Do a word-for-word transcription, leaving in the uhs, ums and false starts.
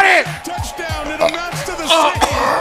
got it! Touchdown, it amounts to the six.